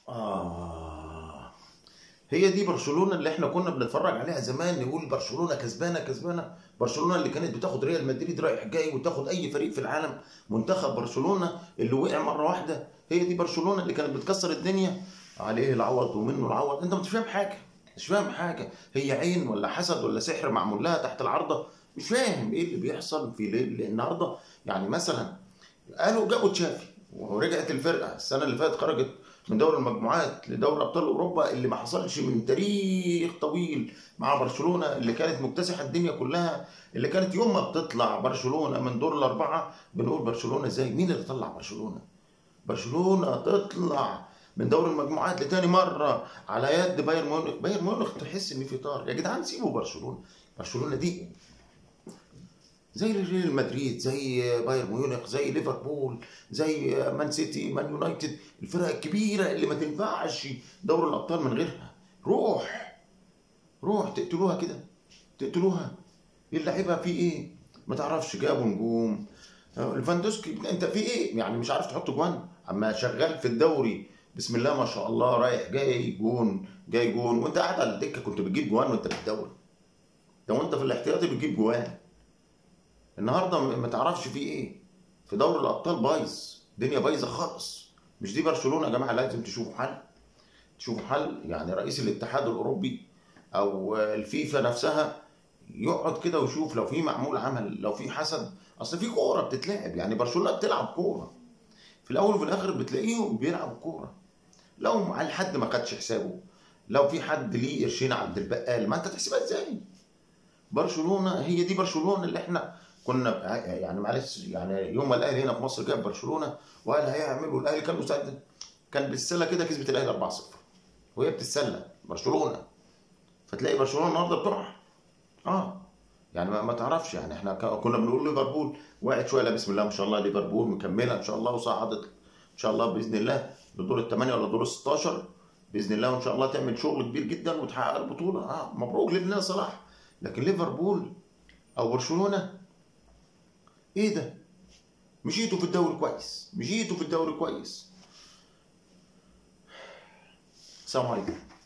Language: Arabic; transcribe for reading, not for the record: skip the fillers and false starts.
آه، هي دي برشلونة اللي احنا كنا بنتفرج عليها زمان، نقول برشلونة كسبانة كسبانة. برشلونة اللي كانت بتاخد ريال مدريد رايح جاي وتاخد أي فريق في العالم. منتخب برشلونة اللي وقع مرة واحدة، هي دي برشلونة اللي كانت بتكسر الدنيا. عليه العوض ومنه العوض. أنت مش فاهم حاجة، مش فاهم حاجة. هي عين ولا حسد ولا سحر معمول لها تحت العارضة؟ مش فاهم إيه اللي بيحصل في ليل النهاردة. يعني مثلا قالوا جابوا تشافي ورجعت الفرقه السنه اللي فاتت، خرجت من دوري المجموعات لدوري ابطال اوروبا اللي ما حصلش من تاريخ طويل مع برشلونه، اللي كانت مكتسحه الدنيا كلها، اللي كانت يوم ما بتطلع برشلونه من دور الاربعه بنقول برشلونه ازاي؟ مين اللي طلع برشلونه؟ برشلونه تطلع من دوري المجموعات لتاني مره على يد بايرن ميونخ. بايرن ميونخ تحس ان في طار. يا جدعان سيبوا برشلونه. برشلونه دي زي ريال مدريد، زي بايرن ميونخ، زي ليفربول، زي مان سيتي، مان يونايتد، الفرق الكبيره اللي ما تنفعش دوري الابطال من غيرها. روح روح تقتلوها كده، تقتلوها. اللعيبه في ايه؟ ما تعرفش. جابوا نجوم. ليفاندوسكي انت في ايه؟ يعني مش عارف تحط جوان؟ اما شغال في الدوري بسم الله ما شاء الله، رايح جاي جون جاي جون، وانت قاعد على الدكه كنت بتجيب جوان وانت في الدوري ده، وانت في الاحتياطي بتجيب جوان. النهارده ما تعرفش فيه ايه. في دوري الابطال بايظ، الدنيا بايظه خالص. مش دي برشلونه يا جماعه؟ لازم تشوفوا حل، تشوفوا حل. يعني رئيس الاتحاد الاوروبي او الفيفا نفسها يقعد كده ويشوف لو في معمول عمل، لو في حسد. اصل في كوره بتتلعب، يعني برشلونه بتلعب كوره في الاول وفي الاخر، بتلاقيهم بيلعبوا كوره. لو على حد ما خدش حسابه، لو في حد ليه قرشين عند البقال، ما انت تحسبها ازاي؟ برشلونه هي دي برشلونه اللي احنا كنا يعني معلش. يعني يوم ما الاهلي هنا في مصر جاب برشلونه وقال هيعمل، والاهلي كان مسدد، كان بالسله كده كسبت الاهلي 4-0 وهي بتتسلى برشلونه. فتلاقي برشلونه النهارده بتقع. يعني ما تعرفش. يعني احنا كنا بنقول ليفربول وقعت شويه، لا بسم الله ما شاء الله ليفربول مكمله ان شاء الله وصعدت ان شاء الله باذن الله لدور الثمانيه ولا دور ال 16 باذن الله، وان شاء الله تعمل شغل كبير جدا وتحقق البطوله. مبروك لابننا صلاح. لكن ليفربول او برشلونه ايه ده؟ مشيتوا في الدوري كويس، مشيتوا في الدوري كويس. السلام عليكم.